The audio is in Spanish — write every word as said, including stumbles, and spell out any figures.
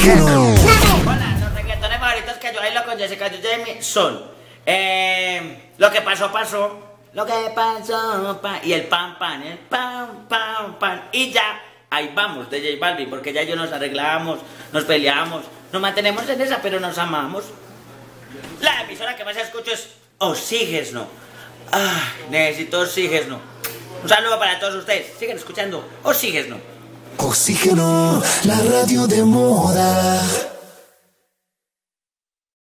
Oxígeno. Hola, los reggaetones favoritos que yo bailo con Jessica Jamie son eh, Lo que pasó, pasó. Lo que pasó, pa, y el pam, pam, el pam, pam, pam. Y ya, ahí vamos, de J Balvin, porque ya yo nos arreglamos, nos peleamos, nos mantenemos en esa, pero nos amamos. La emisora que más escucho es Oxígeno. Ah, necesito Oxígeno. Un saludo para todos ustedes. Siguen escuchando Oxígeno. Oxígeno, la radio de moda.